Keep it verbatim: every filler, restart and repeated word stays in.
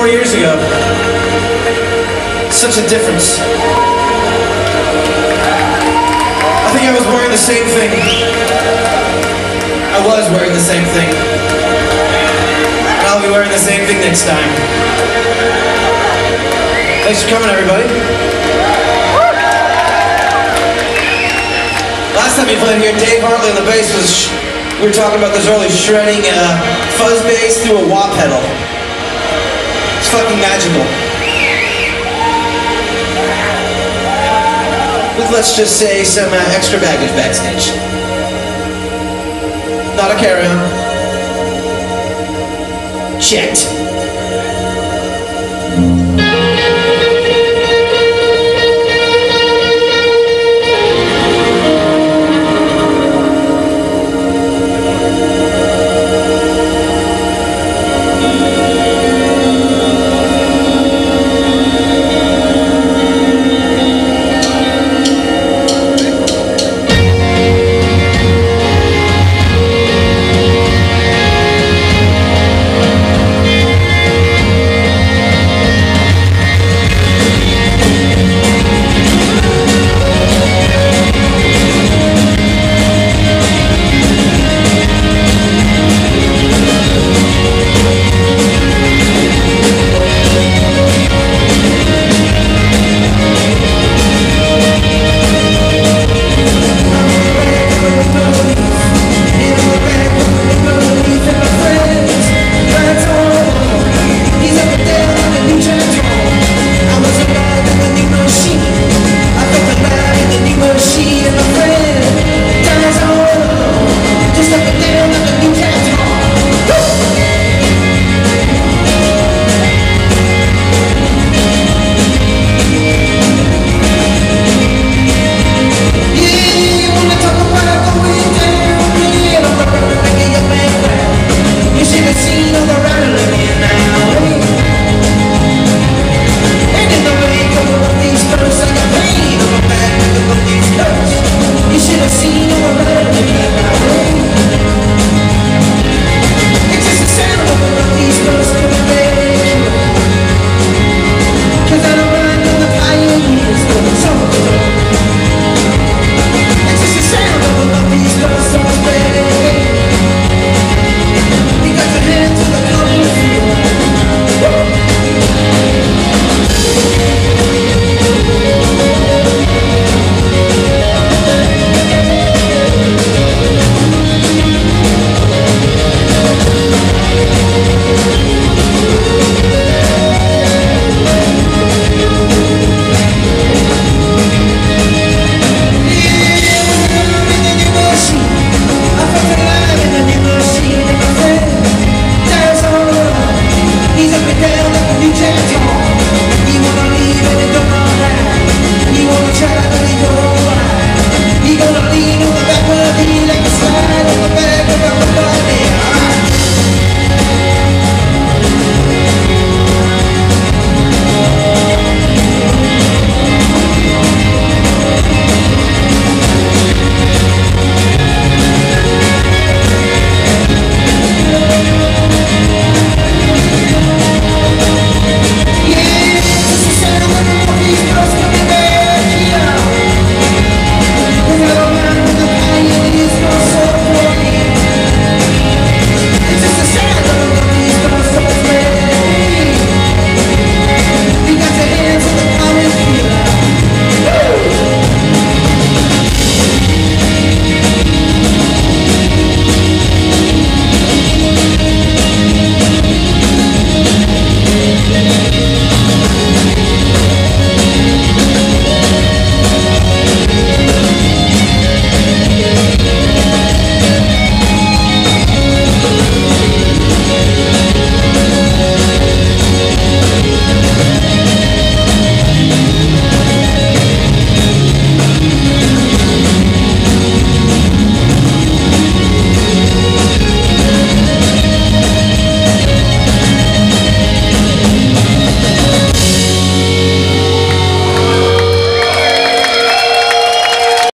four years ago. Such a difference. I think I was wearing the same thing. I was wearing the same thing. And I'll be wearing the same thing next time. Thanks for coming, everybody. Last time you played here, Dave Hartley on the bass was, we were talking about this early, shredding uh, fuzz bass through a wah pedal. It's fucking magical. With, let's just say, some uh, extra baggage backstage. Not a carry-on. Checked.